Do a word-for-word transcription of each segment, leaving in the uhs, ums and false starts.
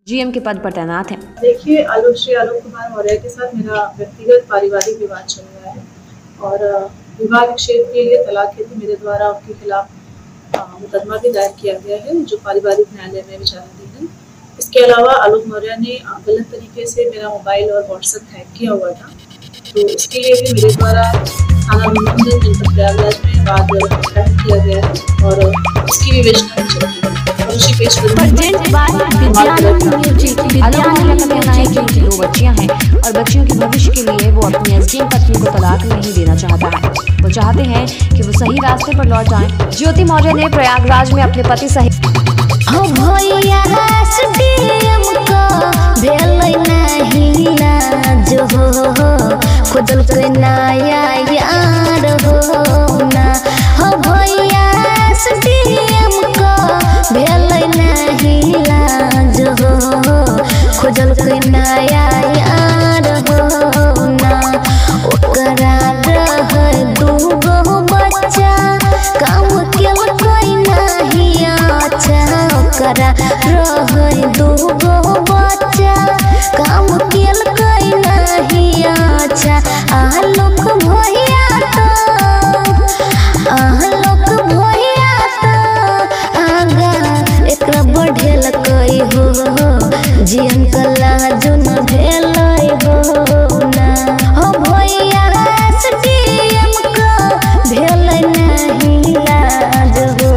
GM के पद पर तैनात हैं। देखिए, आलोक श्री आलोक कुमार मौर्य के साथ मेरा व्यक्तिगत पारिवारिक विवाद चल रहा है और विवाह क्षेत्र के लिए तलाक हेतु मेरे द्वारा उनके खिलाफ मुकदमा भी दायर किया गया है जो पारिवारिक न्यायालय में विचाराधीन है। इसके अलावा आलोक मौर्य ने गलत तरीके से मेरा मोबाइल और व्हाट्सएप हैक किया हुआ था, तो इसके लिए भी मेरे द्वारा थाना मनोरंजन जनपद प्रयागराज में वाद दायर किया गया है और इसकी विवेचना भी चल रही है। दो बच्चियां हैं और बच्चियों के भविष्य के लिए वो अपनी एसडीएम पत्नी को तलाक नहीं देना चाहता है। वो चाहते हैं कि वो सही रास्ते पर लौट जाएं। ज्योति मौर्य ने प्रयागराज में अपने पति सहित खुदल के नया यार हो ना हो भैया एसडीएम को भेल नहीं लाज हो खुदल के नया यार हो ना ओकरा रह दूगो बच्चा काम केल कोई नहीं अच्छा ओकरा रह दूगो बच्चा काम केल कोई नहीं अच्छा आलोक भैया तो आलोक भैया तो आगा एकरा बढ़ेल कई हो जीवन कला जुन भेल हो ना हो भैया एसडीएम को भेल नहीं लाज हो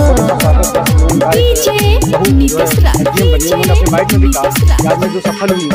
डीजे नीतीश राज डीजे नीतीश राज में जो सफल हुई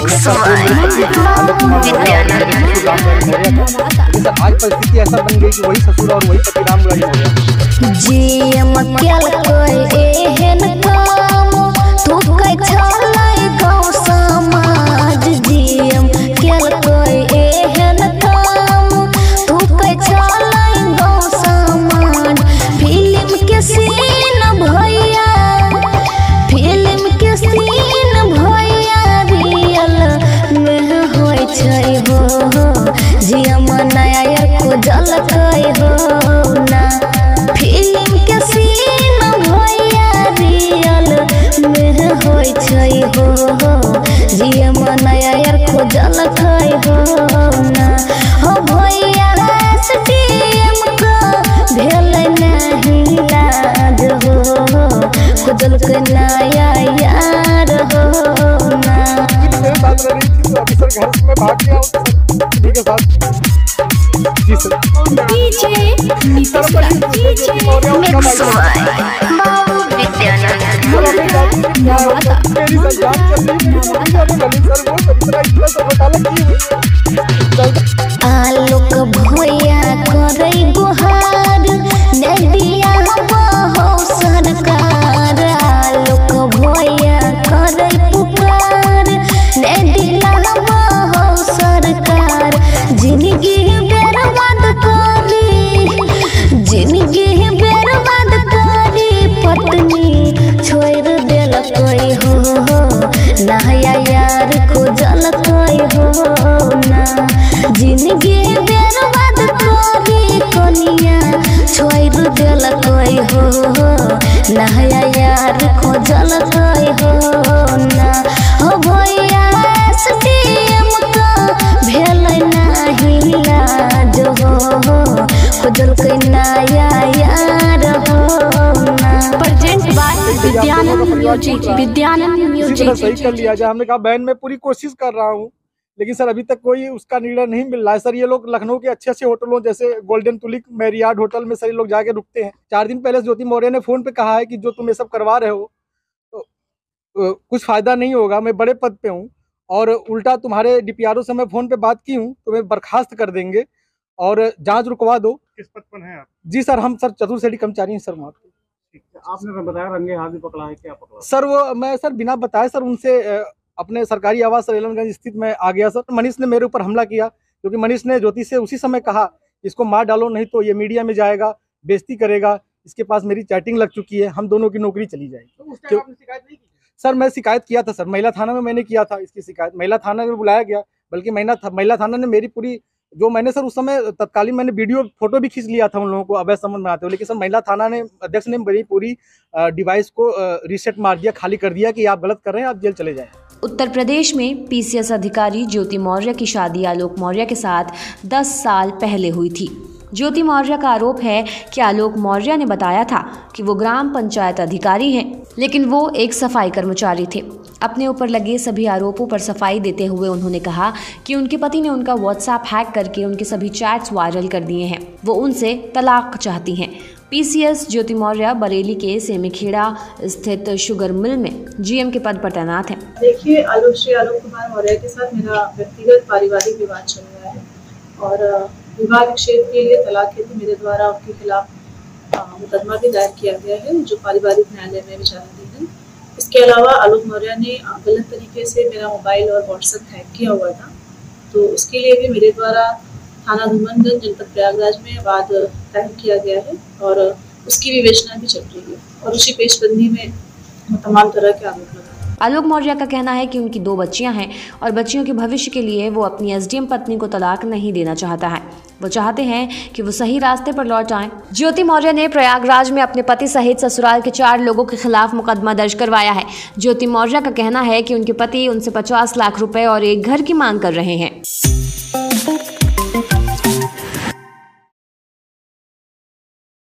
आज परिस्थिति ऐसा बन गई कि वही ससुर और वही पति राम लड़ी हो गया। जीएम केल कोई एहन काम तू कह छलै गाँव समाज जीएम केल कोई एहन काम तू कह छलै गाँव समाज फिल्म के सीन भैया फिल्म के सीन भैया रियल में होय छै हो जीएम नया को जल कई हो ना फिल्म के सीन भैया रियल में होय छै हो जीएम नया को जल कई हो ना हो भैया एसडीएम को भेल नहीं लाज हो खुदल के नया यार हो ना घर में भाग गया के साथ जी sir DJ Nitish Raj DJ mix Babu Vidyanand Nawada मेरी संजान चल रही आलोक भैया करे गुहार नदिया हो सरकार आलोक भैया करे पुकार नदिया हो सरकार जिंदगी बर्बाद करी जिंदगी बर्बाद करी पत्नी छोड़ देल कोई हो नया यार खोजल कोई हो ना जिंदगी बर्बाद करी कनिया छोड़ देल कोई हो नया यार खोजल कोई हो ना हो भैया एसडीएम को भेल नहीं लाज हो खुदल के नया यार हो ना present by Vidyanand music Vidyanand music सही कर लिया जाए। हमने कहा बहन मैं पूरी कोशिश कर रहा हूँ लेकिन सर अभी तक कोई उसका निर्णय नहीं मिल रहा है। सर ये लोग लखनऊ के अच्छे अच्छे होटलों जैसे गोल्डन तुलिक मैरियार्ड होटल में सर लोग जाके रुकते हैं। चार दिन पहले ज्योति मौर्य ने फोन पे कहा है कि जो तुम ये सब करवा रहे हो तो कुछ फायदा नहीं होगा, मैं बड़े पद पे हूँ और उल्टा तुम्हारे डीपीआरओ से मैं फोन पे बात की हूँ तो मैं बर्खास्त कर देंगे और जांच रुकवा दो। किस पद पर हैं आप? जी सर हम सर चतुर श्रेणी कर्मचारी हैं सर वहाँ पे। आपने बताया रंगे हाथ भी पकड़ा है, क्या पकड़ा? सर वो मैं सर बिना बताए सर उनसे अपने सरकारी आवास रेलनगंज स्थित में आ गया सर। मनीष ने मेरे ऊपर हमला किया क्योंकि मनीष ने ज्योति से उसी समय कहा इसको मार डालो नहीं तो ये मीडिया में जाएगा, बेइज्जती करेगा, इसके पास मेरी चैटिंग लग चुकी है, हम दोनों की नौकरी चली जाएगी। तो उस टाइम आपने शिकायत नहीं की? सर मैं शिकायत किया था सर, महिला थाना में मैंने किया था इसकी शिकायत, महिला थाना में बुलाया गया, बल्कि महिला था, महिला थाना ने मेरी पूरी जो मैंने सर उस समय तत्कालीन मैंने वीडियो फोटो भी खींच लिया था उन लोगों को अवैध संबंध बनाते हुए, लेकिन सर महिला थाना ने अध्यक्ष ने मेरी पूरी डिवाइस को रीसेट मार दिया, खाली कर दिया कि आप गलत कर रहे हैं, आप जेल चले जाएं। उत्तर प्रदेश में पीसीएस अधिकारी ज्योति मौर्य की शादी आलोक मौर्य के साथ दस साल पहले हुई थी। ज्योति मौर्य का आरोप है कि आलोक मौर्य ने बताया था कि वो ग्राम पंचायत अधिकारी हैं, लेकिन वो एक सफाई कर्मचारी थे। अपने ऊपर लगे सभी आरोपों पर सफाई देते हुए उन्होंने कहा कि उनके पति ने उनका व्हाट्सएप हैक करके उनके सभी चैट्स वायरल कर दिए हैं। वो उनसे तलाक चाहती हैं। पीसीएस ज्योति मौर्य बरेली के सेमीखेड़ा स्थित शुगर मिल में जीएम के पद पर तैनात हैं। देखिए, आलोक श्री आलोक कुमार मौर्य के साथ मेरा व्यक्तिगत पारिवारिक विवाद चल रहा है और विवाह क्षेत्र के लिए तलाक हेतु मेरे द्वारा उनके खिलाफ मुकदमा भी दायर किया गया है, जो पारिवारिक न्यायालय में विचाराधीन है। इसके अलावा आलोक मौर्य ने गलत तरीके से मेरा मोबाइल और व्हाट्सएप हैक किया हुआ था, तो उसके लिए भी मेरे द्वारा थाना धूमनगंज जनपद प्रयागराज में वाद दायर किया गया है और उसकी विवेचना भी चल रही है और उसी पेशबंदी में तमाम तरह के आरोप लगा। आलोक मौर्य का कहना है कि उनकी दो बच्चियां हैं और बच्चियों के भविष्य के लिए वो अपनी एसडीएम पत्नी को तलाक नहीं देना चाहता है। वो चाहते हैं कि वो सही रास्ते पर लौट आएं। ज्योति मौर्य ने प्रयागराज में अपने पति सहित ससुराल के चार लोगों के खिलाफ मुकदमा दर्ज करवाया है। ज्योति मौर्य का कहना है कि उनके पति उनसे पचास लाख रुपए और एक घर की मांग कर रहे हैं।